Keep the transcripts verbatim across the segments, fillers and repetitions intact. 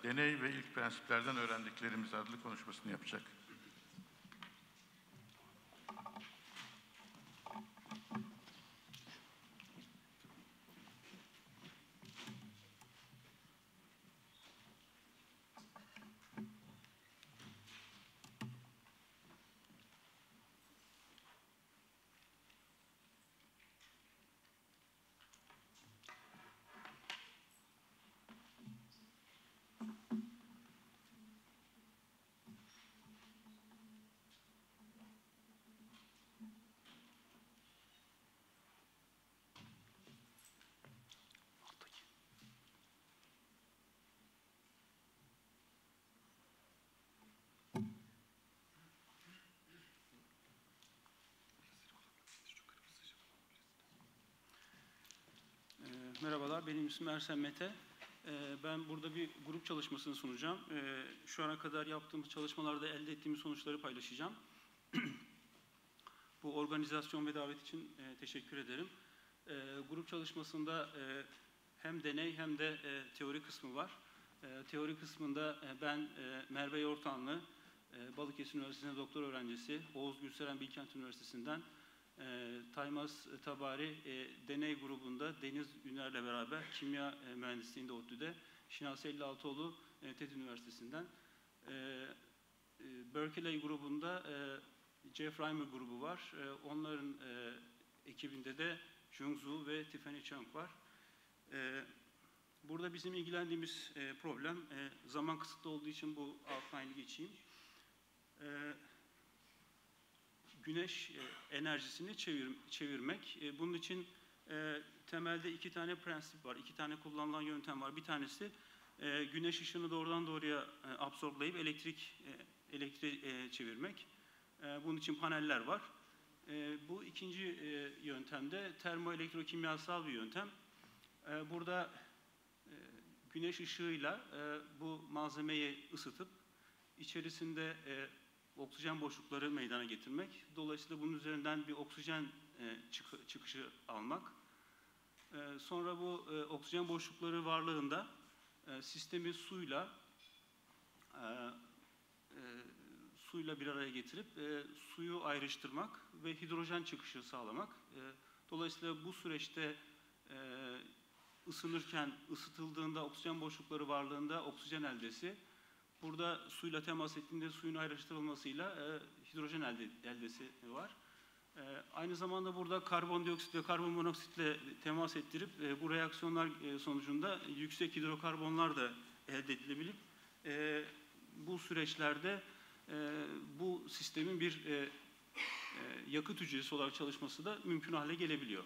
deney ve ilk prensiplerden öğrendiklerimiz adlı konuşmasını yapacak. Merhabalar, benim ismim Ersen Mete. Ben burada bir grup çalışmasını sunacağım. Şu ana kadar yaptığımız çalışmalarda elde ettiğimiz sonuçları paylaşacağım. Bu organizasyon ve davet için teşekkür ederim. Grup çalışmasında hem deney hem de teori kısmı var. Teori kısmında ben Merve Yortanlı, Balıkesir Üniversitesi'nde doktor öğrencisi, Oğuz Gülseren Bilkent Üniversitesi'nden, E, Taymaz Tabari e, deney grubunda Deniz Üner'le beraber kimya e, mühendisliğinde ODTÜ'de, Şinasi Ellialtıoğlu e, TED Üniversitesi'nden, e, e, Berkeley grubunda e, Jeff Reimer grubu var. E, onların e, ekibinde de Jung Zhu ve Tiffany Chung var. E, burada bizim ilgilendiğimiz e, problem, e, zaman kısıtlı olduğu için bu outline'ı geçeyim. E, Güneş enerjisini çevir, çevirmek. Bunun için e, temelde iki tane prensip var, iki tane kullanılan yöntem var. Bir tanesi e, güneş ışığını doğrudan doğruya e, absorblayıp elektrik e, elektriği e, çevirmek. E, bunun için paneller var. E, bu ikinci e, yöntemde termoelektrokimyasal bir yöntem. E, burada e, güneş ışığıyla e, bu malzemeyi ısıtıp içerisinde e, oksijen boşlukları meydana getirmek. Dolayısıyla bunun üzerinden bir oksijen e, çık çıkışı almak. E, sonra bu e, oksijen boşlukları varlığında e, sistemi suyla e, e, suyla bir araya getirip e, suyu ayrıştırmak ve hidrojen çıkışı sağlamak. E, dolayısıyla bu süreçte e, ısınırken, ısıtıldığında oksijen boşlukları varlığında oksijen eldesi, burada suyla temas ettiğinde suyun ayrıştırılmasıyla e, hidrojen elde, eldesi var. E, aynı zamanda burada karbondioksit ve karbon monoksitle temas ettirip e, bu reaksiyonlar e, sonucunda yüksek hidrokarbonlar da elde edilebilip e, bu süreçlerde e, bu sistemin bir e, e, yakıt hücresi olarak çalışması da mümkün hale gelebiliyor.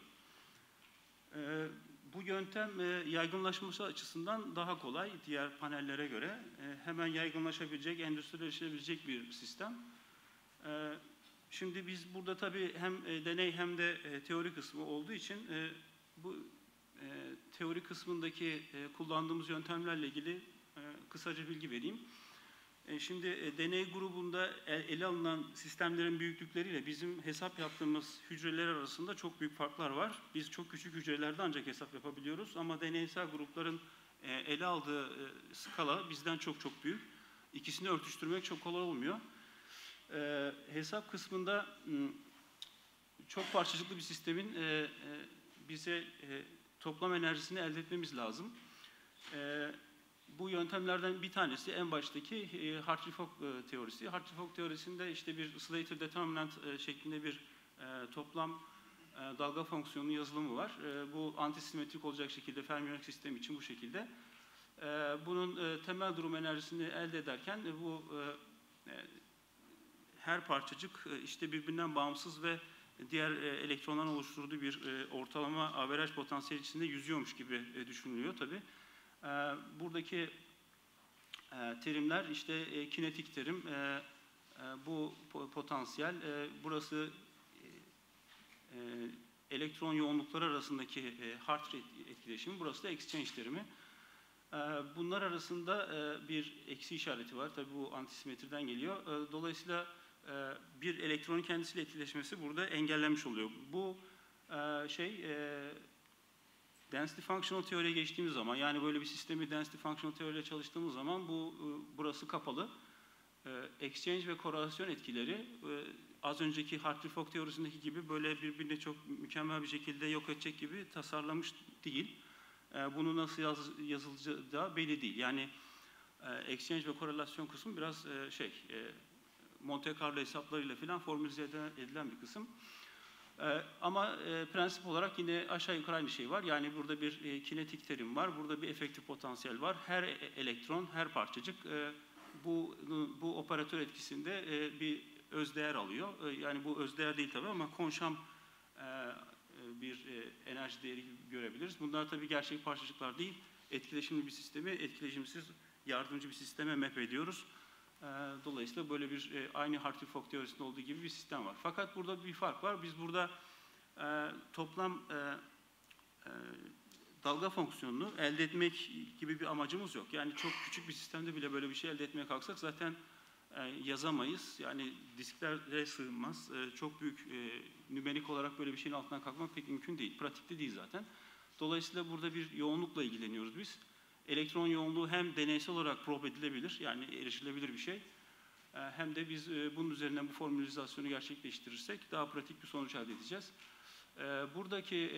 E, Bu yöntem e, yaygınlaşması açısından daha kolay diğer panellere göre. E, hemen yaygınlaşabilecek, endüstrileşebilecek bir sistem. E, şimdi biz burada tabii hem e, deney hem de e, teori kısmı olduğu için e, bu e, teori kısmındaki e, kullandığımız yöntemlerle ilgili e, kısaca bilgi vereyim. E, şimdi e, deney grubunda el, ele alınan sistemlerin büyüklükleriyle bizim hesap yaptığımız hücreler arasında çok büyük farklar var. Biz çok küçük hücrelerde ancak hesap yapabiliyoruz ama deneysel grupların e, ele aldığı e, skala bizden çok çok büyük. İkisini örtüştürmek çok kolay olmuyor. E, hesap kısmında m, çok parçacıklı bir sistemin e, e, bize e, toplam enerjisini elde etmemiz lazım. E, Bu yöntemlerden bir tanesi en baştaki e, Hartree-Fock e, teorisi. Hartree-Fock teorisinde işte bir Slater determinant e, şeklinde bir e, toplam e, dalga fonksiyonu yazılımı var. E, bu antisimetrik olacak şekilde fermiyonik sistem için bu şekilde. E, bunun e, temel durum enerjisini elde ederken e, bu e, e, her parçacık e, işte birbirinden bağımsız ve diğer e, elektronların oluşturduğu bir e, ortalama averaj potansiyel içinde yüzüyormuş gibi e, düşünülüyor tabii. Buradaki terimler işte kinetik terim, bu potansiyel, burası elektron yoğunlukları arasındaki Hartree etkileşimi, burası da exchange terimi. Bunlar arasında bir eksi işareti var, tabii bu antisimetriden geliyor. Dolayısıyla bir elektronun kendisiyle etkileşmesi burada engellenmiş oluyor. Bu şey Density functional teoriye geçtiğimiz zaman, yani böyle bir sistemi density functional teoriyle çalıştığımız zaman bu e, burası kapalı. E, exchange ve korelasyon etkileri e, az önceki Hartree-Fock teorisindeki gibi böyle birbirine çok mükemmel bir şekilde yok edecek gibi tasarlamış değil. E, bunu nasıl yaz, yazılacağı da belli değil. Yani e, exchange ve korelasyon kısmı biraz e, şey e, Monte Carlo hesaplarıyla falan formülize edilen bir kısım. Ee, ama e, prensip olarak yine aşağı yukarı aynı şey var. Yani burada bir e, kinetik terim var, burada bir efektif potansiyel var. Her e elektron, her parçacık e, bu bu operatör etkisinde e, bir özdeğer alıyor. E, yani bu özdeğer değil tabii ama konşam e, bir e, enerji değeri gibi görebiliriz. Bunlar tabii gerçek parçacıklar değil. Etkileşimli bir sistemi etkileşimsiz yardımcı bir sisteme map ediyoruz. Dolayısıyla böyle bir aynı Hartree-Fock teorisinde olduğu gibi bir sistem var. Fakat burada bir fark var. Biz burada e, toplam e, e, dalga fonksiyonunu elde etmek gibi bir amacımız yok. Yani çok küçük bir sistemde bile böyle bir şey elde etmeye kalksak zaten e, yazamayız. Yani disklere sığmaz. E, çok büyük e, nümerik olarak böyle bir şeyin altından kalkmak pek mümkün değil. Pratikte değil zaten. Dolayısıyla burada bir yoğunlukla ilgileniyoruz biz. Elektron yoğunluğu hem deneysel olarak probe edilebilir, yani erişilebilir bir şey, hem de biz bunun üzerinden bu formülizasyonu gerçekleştirirsek daha pratik bir sonuç elde edeceğiz. Buradaki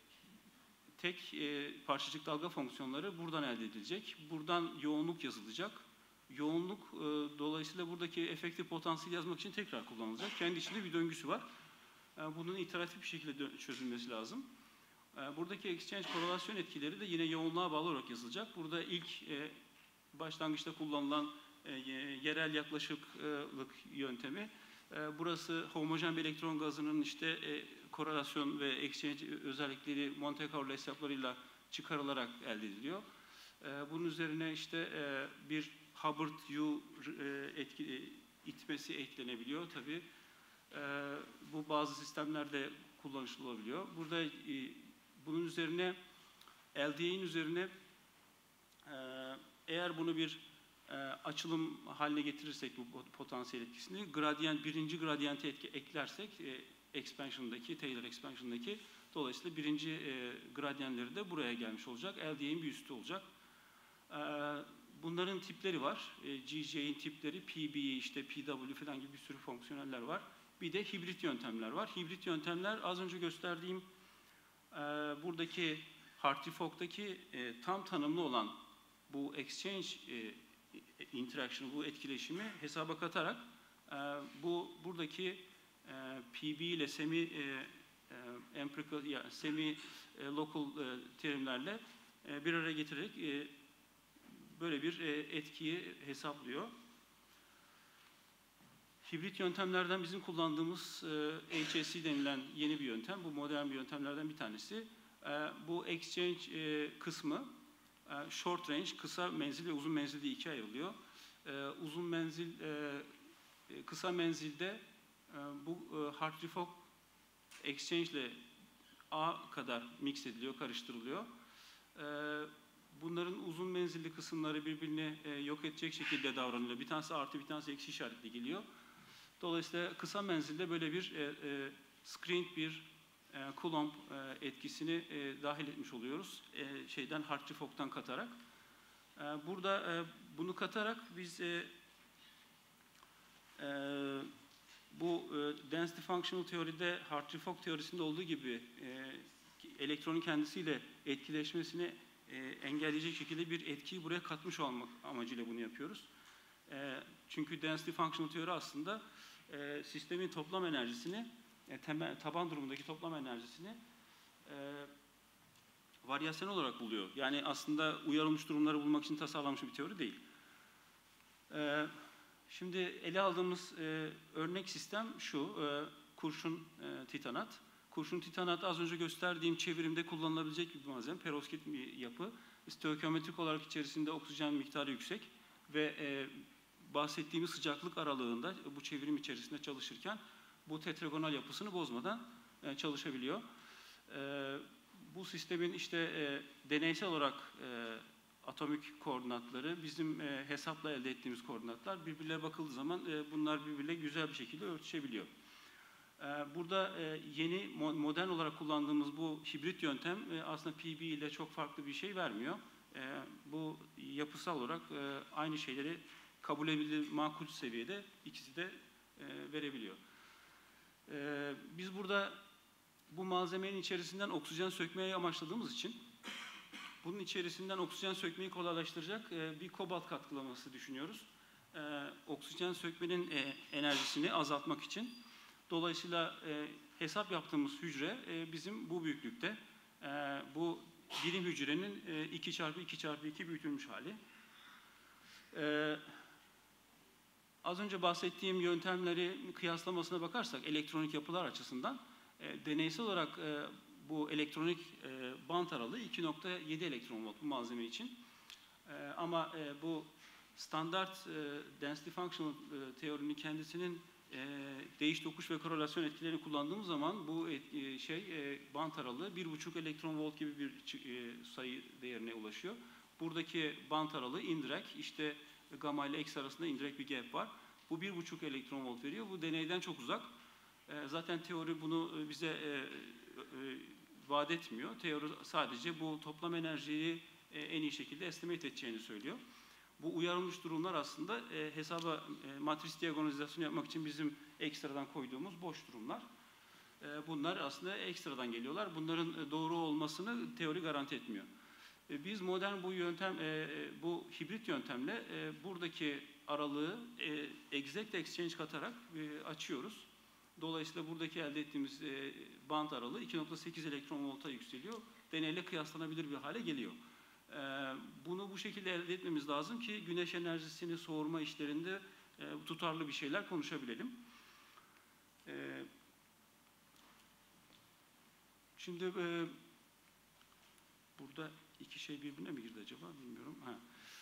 tek parçacık dalga fonksiyonları buradan elde edilecek. Buradan yoğunluk yazılacak. Yoğunluk dolayısıyla buradaki efektif potansiyel yazmak için tekrar kullanılacak. Kendi içinde bir döngüsü var. Bunun iteratif bir şekilde çözülmesi lazım. Buradaki exchange korelasyon etkileri de yine yoğunluğa bağlı olarak yazılacak. Burada ilk e, başlangıçta kullanılan e, yerel yaklaşıklık yöntemi. E, burası homojen bir elektron gazının işte e, korelasyon ve exchange özellikleri Monte Carlo hesaplarıyla çıkarılarak elde ediliyor. E, bunun üzerine işte e, bir Hubbard-U e, etki, e, itmesi eklenebiliyor tabii. E, bu bazı sistemlerde kullanışlı olabiliyor. Burada e, bunun üzerine L D A'nin üzerine e, eğer bunu bir e, açılım haline getirirsek bu potansiyel etkisini, gradient, birinci gradyenti etki, eklersek e, expansion'daki, Taylor expansion'daki dolayısıyla birinci e, gradyenleri de buraya gelmiş olacak. L D A'nin bir üstü olacak. E, bunların tipleri var. E, G J'in tipleri, P B, işte P W falan gibi bir sürü fonksiyoneller var. Bir de hibrit yöntemler var. Hibrit yöntemler az önce gösterdiğim e, buradaki Hartree-Fock'taki e, tam tanımlı olan bu exchange e, interaction, bu etkileşimi hesaba katarak e, bu buradaki e, P B ile semi e, e, empirical, yani semi e, local e, terimlerle e, bir araya getirerek e, böyle bir e, etkiyi hesaplıyor. Hibrit yöntemlerden bizim kullandığımız e, H S C denilen yeni bir yöntem. Bu modern bir yöntemlerden bir tanesi. E, bu exchange e, kısmı e, short range, kısa menzil ve uzun menzil diye ikiye ayrılıyor. E, uzun menzil, e, kısa menzilde e, bu e, Hartree-Fock exchange ile A kadar mix ediliyor, karıştırılıyor. E, bunların uzun menzilli kısımları birbirine e, yok edecek şekilde davranılıyor. Bir tanesi artı, bir tanesi eksi işaretli geliyor. Dolayısıyla kısa menzilde böyle bir e, e, screened bir e, Coulomb e, etkisini e, dahil etmiş oluyoruz. E, şeyden Hartree-Fock'tan katarak. E, burada e, bunu katarak biz e, e, bu e, density functional teoride Hartree-Fock teorisinde olduğu gibi e, elektronun kendisiyle etkileşmesini e, engelleyecek şekilde bir etkiyi buraya katmış olmak amacıyla bunu yapıyoruz. E, çünkü density functional teori aslında e, sistemin toplam enerjisini, e, temel, taban durumundaki toplam enerjisini e, varyasyon olarak buluyor. Yani aslında uyarılmış durumları bulmak için tasarlanmış bir teori değil. E, şimdi ele aldığımız e, örnek sistem şu, e, kurşun e, titanat. Kurşun titanat az önce gösterdiğim çevirimde kullanılabilecek bir malzeme, perovskit bir yapı. Stoichiometrik olarak içerisinde oksijen miktarı yüksek ve e, bahsettiğimiz sıcaklık aralığında bu çevirim içerisinde çalışırken bu tetragonal yapısını bozmadan e, çalışabiliyor. E, bu sistemin işte e, deneysel olarak e, atomik koordinatları bizim e, hesapla elde ettiğimiz koordinatlar birbirlerine bakıldığı zaman e, bunlar birbirle güzel bir şekilde örtüşebiliyor. Burada yeni modern olarak kullandığımız bu hibrit yöntem aslında P B ile çok farklı bir şey vermiyor. Bu yapısal olarak aynı şeyleri kabul edilir, makul seviyede ikisi de verebiliyor. Biz burada bu malzemenin içerisinden oksijen sökmeyi amaçladığımız için bunun içerisinden oksijen sökmeyi kolaylaştıracak bir kobalt katkılaması düşünüyoruz. Oksijen sökmenin enerjisini azaltmak için. Dolayısıyla e, hesap yaptığımız hücre e, bizim bu büyüklükte. E, bu birim hücrenin e, iki çarpı iki çarpı iki büyütülmüş hali. E, az önce bahsettiğim yöntemleri kıyaslamasına bakarsak elektronik yapılar açısından e, deneysel olarak e, bu elektronik e, bant aralığı iki nokta yedi elektron volt bu malzeme için. E, ama e, bu standart e, density functional e, teorinin kendisinin E, değiş tokuş ve korelasyon etkilerini kullandığımız zaman bu etki, şey e, bant aralığı bir buçuk elektron volt gibi bir e, sayı değerine ulaşıyor. Buradaki bant aralığı indirekt, işte gamma ile X arasında indirekt bir gap var. Bu bir buçuk elektron volt veriyor. Bu deneyden çok uzak. E, zaten teori bunu bize e, e, vaat etmiyor. Teori sadece bu toplam enerjiyi e, en iyi şekilde estimate edeceğini söylüyor. Bu uyarılmış durumlar aslında e, hesaba e, matris diagonalizasyonu yapmak için bizim ekstradan koyduğumuz boş durumlar. E, bunlar aslında ekstradan geliyorlar. Bunların e, doğru olmasını teori garanti etmiyor. E, biz modern bu yöntem, e, bu hibrit yöntemle e, buradaki aralığı e, exact exchange katarak e, açıyoruz. Dolayısıyla buradaki elde ettiğimiz e, band aralığı iki nokta sekiz elektron volta yükseliyor. Deneyle kıyaslanabilir bir hale geliyor. Bunu bu şekilde elde etmemiz lazım ki güneş enerjisini soğurma işlerinde tutarlı bir şeyler konuşabilelim. Şimdi burada iki şey birbirine mi girdi acaba bilmiyorum. Ha.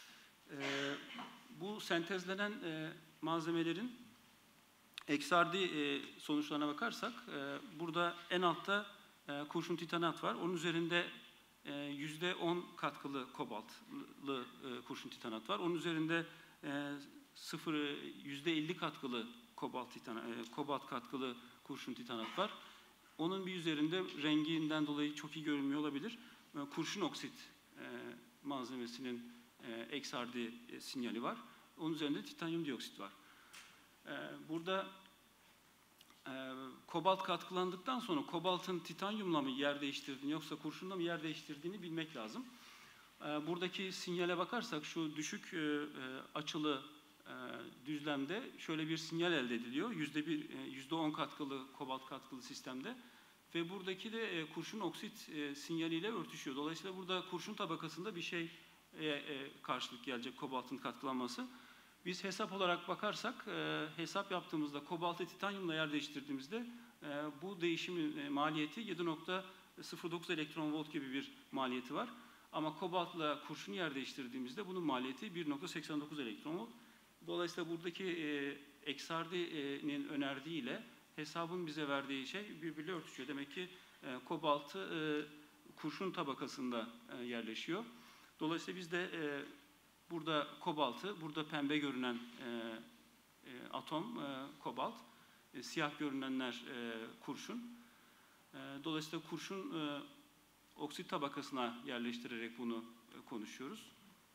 Bu sentezlenen malzemelerin X R D sonuçlarına bakarsak burada en altta kurşun titanat var. Onun üzerinde yüzde on katkılı kobaltlı e, kurşun titanat var. Onun üzerinde sıfır yüzde elli katkılı kobalt titanat, e, kobalt katkılı kurşun titanat var. Onun bir üzerinde renginden dolayı çok iyi görünmüyor olabilir. E, kurşun oksit e, malzemesinin e, X R D e, sinyali var. Onun üzerinde titanyum dioksit var. E, burada Ee, kobalt katkılandıktan sonra kobaltın titanyumla mı yer değiştirdiğini yoksa kurşunla mı yer değiştirdiğini bilmek lazım. Ee, buradaki sinyale bakarsak şu düşük e, e, açılı e, düzlemde şöyle bir sinyal elde ediliyor. Yüzde bir, e, yüzde on katkılı kobalt katkılı sistemde ve buradaki de e, kurşun oksit e, sinyaliyle örtüşüyor. Dolayısıyla burada kurşun tabakasında bir şey e, e, karşılık gelecek kobaltın katkılanması. Biz hesap olarak bakarsak, e, hesap yaptığımızda kobaltı titanyumla yer değiştirdiğimizde e, bu değişimin e, maliyeti yedi nokta sıfır dokuz elektron volt gibi bir maliyeti var. Ama kobaltla kurşun yer değiştirdiğimizde bunun maliyeti bir nokta seksen dokuz elektron volt. Dolayısıyla buradaki e, X R D'nin önerdiği ile hesabın bize verdiği şey birbiriyle örtüşüyor. Demek ki e, kobaltı e, kurşun tabakasında e, yerleşiyor. Dolayısıyla biz de e, burada kobaltı, burada pembe görünen e, e, atom e, kobalt, e, siyah görünenler e, kurşun. E, dolayısıyla kurşun e, oksit tabakasına yerleştirerek bunu e, konuşuyoruz.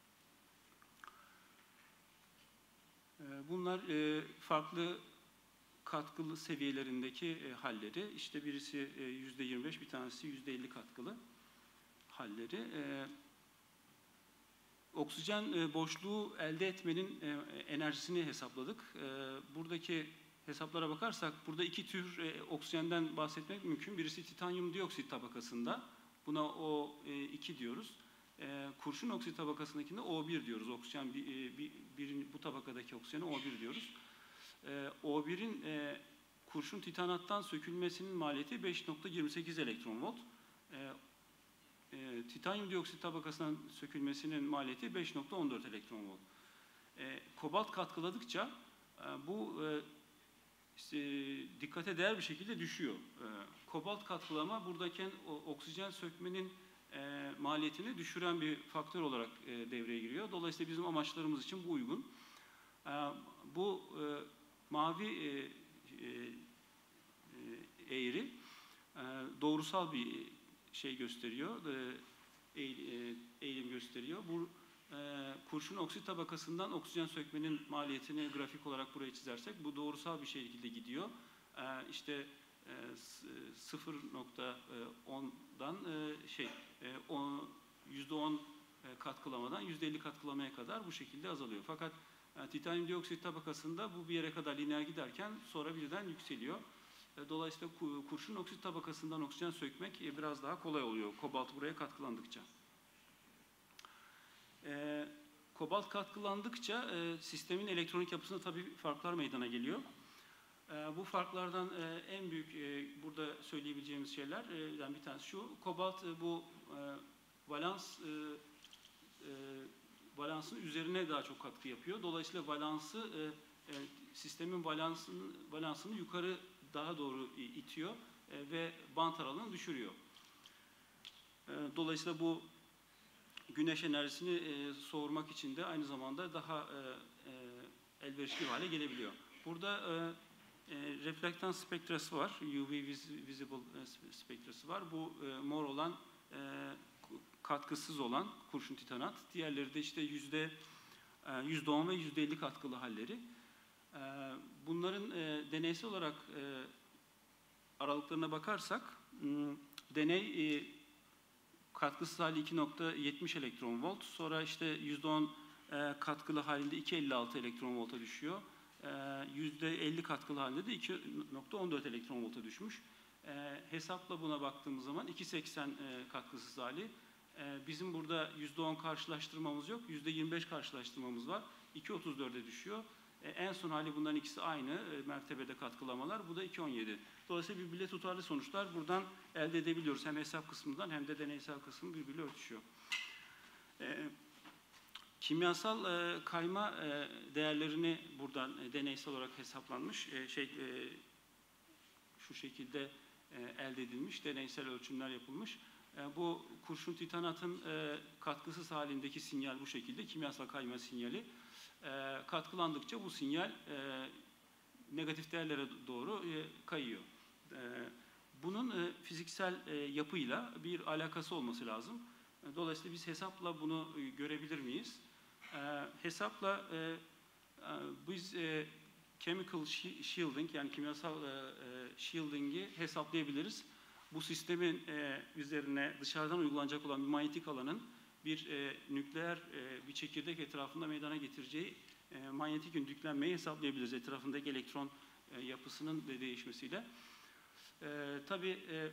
E, bunlar e, farklı katkılı seviyelerindeki e, halleri. İşte birisi e, yüzde yirmi beş, bir tanesi yüzde elli katkılı halleri. E, Oksijen e, boşluğu elde etmenin e, enerjisini hesapladık. E, buradaki hesaplara bakarsak burada iki tür e, oksijenden bahsetmek mümkün. Birisi titanyum dioksit tabakasında. Buna O iki diyoruz. E, kurşun oksit tabakasındakinde O bir diyoruz. Oksijen bir, bir, bir, bu tabakadaki oksijene O bir diyoruz. E, O birin e, kurşun titanattan sökülmesinin maliyeti beş nokta yirmi sekiz elektron volt. E, E, titanyum dioksit tabakasından sökülmesinin maliyeti beş nokta on dört elektron volt. E, kobalt katkıladıkça e, bu e, işte, dikkate değer bir şekilde düşüyor. E, kobalt katkılama buradaki o, oksijen sökmenin e, maliyetini düşüren bir faktör olarak e, devreye giriyor. Dolayısıyla bizim amaçlarımız için bu uygun. E, bu e, mavi e, e, eğri e, doğrusal bir şey gösteriyor, e, eğilim gösteriyor. Bu e, kurşun oksit tabakasından oksijen sökmenin maliyetini grafik olarak buraya çizersek bu doğrusal bir şekilde gidiyor. E, işte sıfır nokta ondan şey yüzde on katkılamadan yüzde elli katkılamaya kadar bu şekilde azalıyor. Fakat yani titanyum dioksit tabakasında bu bir yere kadar lineer giderken sonra birden yükseliyor. Dolayısıyla kurşun oksit tabakasından oksijen sökmek biraz daha kolay oluyor kobalt buraya katkılandıkça. E, kobalt katkılandıkça e, sistemin elektronik yapısında tabii farklar meydana geliyor. E, bu farklardan e, en büyük e, burada söyleyebileceğimiz şeylerden e, bir tanesi şu. Kobalt e, bu e, valans e, e, balansın üzerine daha çok katkı yapıyor. Dolayısıyla balansı e, e, sistemin balansını, balansını yukarı daha doğru itiyor e, ve bant aralığını düşürüyor. E, dolayısıyla bu güneş enerjisini e, soğurmak için de aynı zamanda daha e, e, elverişli hale gelebiliyor. Burada e, e, reflektans spektrası var, U V visible e, spektrası var. Bu e, mor olan e, katkısız olan kurşun titanat. Diğerleri de işte yüzde yüzde on ve yüzde elli katkılı halleri. Bunların deneysel olarak aralıklarına bakarsak deney katkısız hali iki nokta yetmiş elektron volt. Sonra işte yüzde on katkılı halinde iki nokta elli altı elektron volta düşüyor. yüzde elli katkılı halinde de iki nokta on dört elektron volta düşmüş. Hesapla buna baktığımız zaman iki nokta seksen katkısız hali. Bizim burada yüzde on karşılaştırmamız yok, yüzde yirmi beş karşılaştırmamız var. iki nokta otuz dörde düşüyor. En son hali bunların ikisi aynı mertebede katkılamalar. Bu da iki nokta on yedi. Dolayısıyla birbiriyle tutarlı sonuçlar buradan elde edebiliyoruz. Hem hesap kısmından hem de deneysel kısmı birbiriyle örtüşüyor. E, kimyasal e, kayma e, değerlerini buradan e, deneysel olarak hesaplanmış. E, şey e, şu şekilde e, elde edilmiş, deneysel ölçümler yapılmış. Bu kurşun titanatın e, katkısız halindeki sinyal bu şekilde, kimyasal kayma sinyali. E, katkılandıkça bu sinyal e, negatif değerlere doğru e, kayıyor. E, bunun e, fiziksel e, yapıyla bir alakası olması lazım. E, dolayısıyla biz hesapla bunu e, görebilir miyiz? E, hesapla e, e, biz e, chemical shielding yani kimyasal e, e, shielding'i hesaplayabiliriz. Bu sistemin e, üzerine dışarıdan uygulanacak olan bir manyetik alanın bir e, nükleer e, bir çekirdek etrafında meydana getireceği e, manyetik yüklenmeyi hesaplayabiliriz etrafındaki elektron e, yapısının de değişmesiyle. E, tabii e,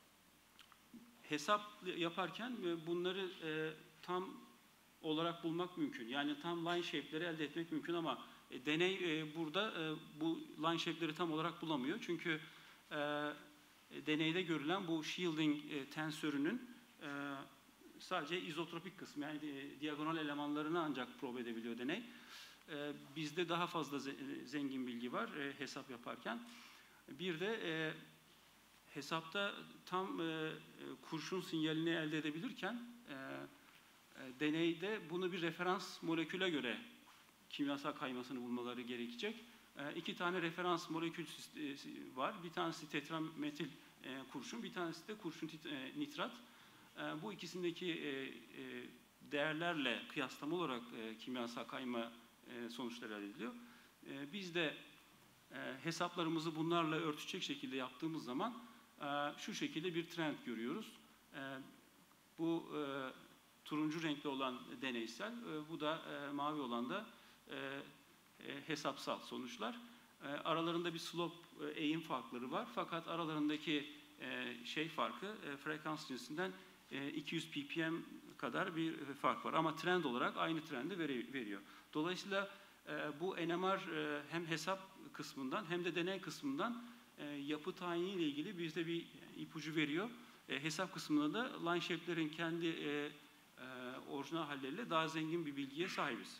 hesap yaparken e, bunları e, tam olarak bulmak mümkün. Yani tam line shape'leri elde etmek mümkün ama e, deney e, burada e, bu line shape'leri tam olarak bulamıyor. Çünkü e, deneyde görülen bu shielding e, tensörünün e, sadece izotropik kısmı yani e, diagonal elemanlarını ancak probe edebiliyor deney. E, bizde daha fazla ze zengin bilgi var e, hesap yaparken. Bir de e, hesapta tam e, kurşun sinyalini elde edebilirken e, e, deneyde bunu bir referans moleküle göre kimyasal kaymasını bulmaları gerekecek. E, iki tane referans molekül var. Bir tanesi tetrametil e, kurşun, bir tanesi de kurşun e, nitrat. E, bu ikisindeki e, e, değerlerle kıyaslama olarak e, kimyasal kayma e, sonuçları elde ediliyor. E, biz de e, hesaplarımızı bunlarla örtüşecek şekilde yaptığımız zaman e, şu şekilde bir trend görüyoruz. E, bu e, turuncu renkli olan deneysel, e, bu da e, mavi olan da e, e, hesapsal sonuçlar. E, aralarında bir slope, e, eğim farkları var. Fakat aralarındaki e, şey farkı, e, frekans cinsinden e, iki yüz ppm kadar bir fark var. Ama trend olarak aynı trendi veri, veriyor. Dolayısıyla e, bu N M R e, hem hesap kısmından hem de deney kısmından e, yapı tayini ile ilgili bizde bir ipucu veriyor. E, hesap kısmında da line shape'lerin kendi e, e, orijinal halleriyle daha zengin bir bilgiye sahibiz.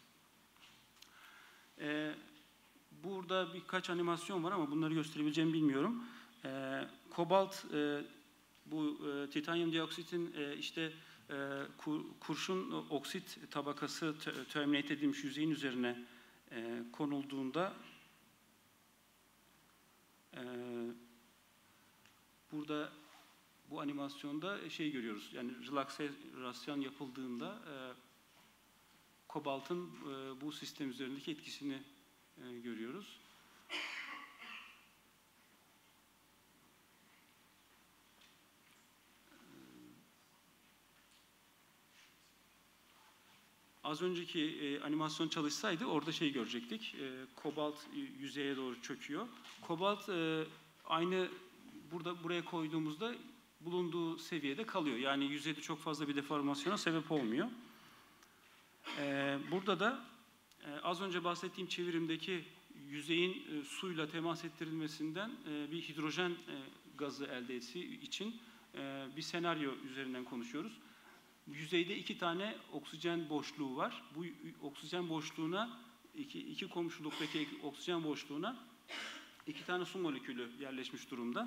E, burada birkaç animasyon var ama bunları gösterebileceğimi bilmiyorum. E, kobalt, e, bu e, titanyum dioksitin e, işte e, kur, kurşun oksit tabakası terminate edilmiş yüzeyin üzerine e, konulduğunda e, burada bu animasyonda şey görüyoruz. Yani relaksasyon yapıldığında e, kobaltın e, bu sistem üzerindeki etkisini e, görüyoruz. Az önceki e, animasyon çalışsaydı orada şey görecektik. E, kobalt yüzeye doğru çöküyor. Kobalt e, aynı burada buraya koyduğumuzda bulunduğu seviyede kalıyor. Yani yüzeyde çok fazla bir deformasyona sebep olmuyor. E, burada da e, az önce bahsettiğim çevirimdeki yüzeyin e, suyla temas ettirilmesinden e, bir hidrojen e, gazı elde etmesi için e, bir senaryo üzerinden konuşuyoruz. Yüzeyde iki tane oksijen boşluğu var. Bu oksijen boşluğuna, iki, iki komşuluktaki oksijen boşluğuna iki tane su molekülü yerleşmiş durumda.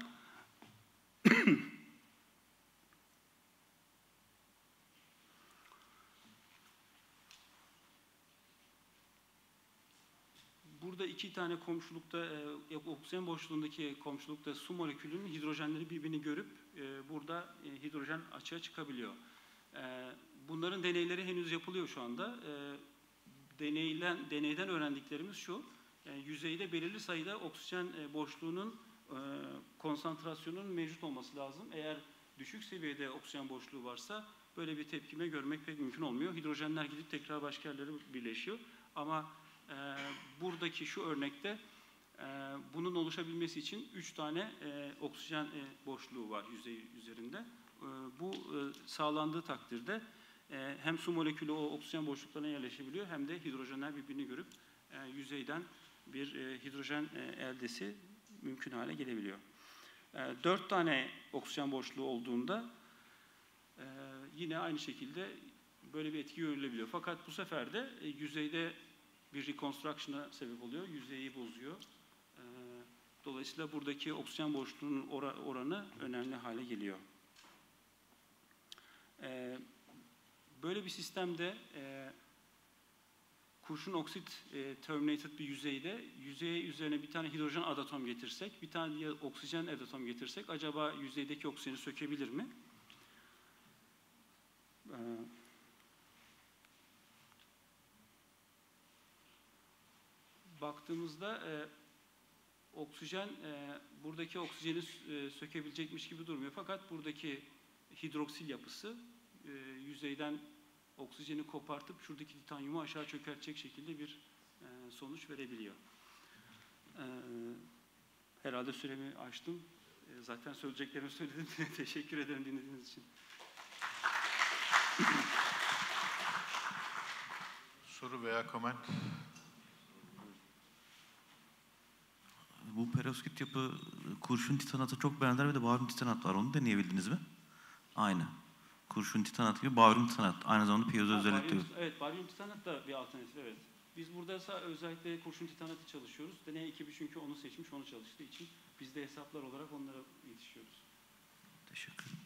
Burada iki tane komşulukta, e, oksijen boşluğundaki komşulukta su molekülünün hidrojenleri birbirini görüp e, burada e, hidrojen açığa çıkabiliyor. E, bunların deneyleri henüz yapılıyor şu anda. E, deneylen, deneyden öğrendiklerimiz şu, yani yüzeyde belirli sayıda oksijen e, boşluğunun e, konsantrasyonunun mevcut olması lazım. Eğer düşük seviyede oksijen boşluğu varsa böyle bir tepkime görmek pek mümkün olmuyor. Hidrojenler gidip tekrar başka yerlere birleşiyor. Ama e, buradaki şu örnekte e, bunun oluşabilmesi için üç tane e, oksijen e, boşluğu var yüzey üzerinde. E, bu e, sağlandığı takdirde e, hem su molekülü o oksijen boşluklarına yerleşebiliyor hem de hidrojenler birbirini görüp e, yüzeyden bir e, hidrojen e, eldesi mümkün hale gelebiliyor. E, dört tane oksijen boşluğu olduğunda e, yine aynı şekilde böyle bir etki görülebiliyor. Fakat bu sefer de e, yüzeyde bir reconstruction'a sebep oluyor. Yüzeyi bozuyor. E, dolayısıyla buradaki oksijen boşluğunun ora, oranı önemli hale geliyor. E, böyle bir sistemde e, kurşun oksit e, terminated bir yüzeyde yüzeye üzerine bir tane hidrojen adatom getirsek, bir tane oksijen adatom getirsek acaba yüzeydeki oksijeni sökebilir mi? E, baktığımızda e, oksijen e, buradaki oksijeni e, sökebilecekmiş gibi durmuyor. Fakat buradaki hidroksil yapısı e, yüzeyden oksijeni kopartıp şuradaki titanyumu aşağı çökertecek şekilde bir e, sonuç verebiliyor. E, herhalde süremi aştım. E, zaten söyleyeceklerimi söyledim. Teşekkür ederim dinlediğiniz için. Soru veya koment? Bu perovskit yapı kurşun titanata çok benzer ve de baryum titanat var. Onu deneyebildiniz mi? Aynı. Kurşun titanat gibi baryum titanat. Aynı zamanda piezo özellikleri. Evet, baryum titanat da bir alternatif, evet. Biz burada özellikle kurşun titanatı çalışıyoruz. Deney ekibi çünkü onu seçmiş, onu çalıştığı için biz de hesaplar olarak onlara yetişiyoruz. Teşekkür ederim.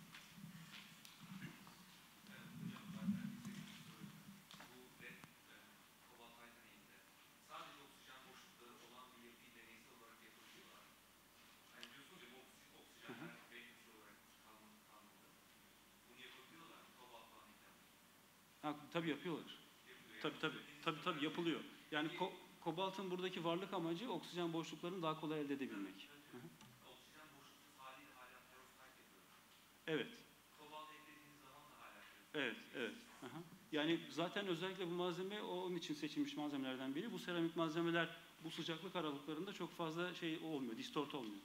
Ha, tabii yapıyorlar. Tabii tabii. Tabii tabii yapılıyor. Yani ko kobaltın buradaki varlık amacı oksijen boşluklarını daha kolay elde edebilmek. Hı -hı. Oksijen boşluksuz haliyle hala perovskit yapıyor. Evet. Kobalt eklediğiniz zaman da hala perovskit. Evet, evet. Hı -hı. Yani zaten özellikle bu malzeme onun için seçilmiş malzemelerden biri. Bu seramik malzemeler bu sıcaklık aralıklarında çok fazla şey olmuyor, distort olmuyor.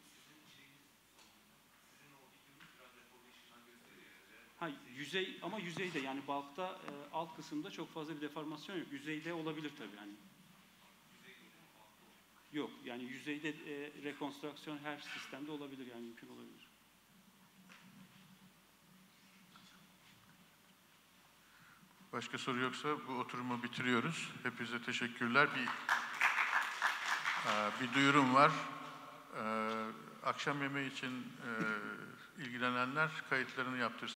Ha, yüzey ama yüzeyde yani bulk'ta e, alt kısımda çok fazla bir deformasyon yok. Yüzeyde olabilir tabii hani. Yok yani yüzeyde e, rekonstrüksiyon her sistemde olabilir yani mümkün olabilir. Başka soru yoksa bu oturumu bitiriyoruz. Hepinize teşekkürler. Bir bir duyurum var. Akşam yemeği için ilgilenenler kayıtlarını yaptırsın.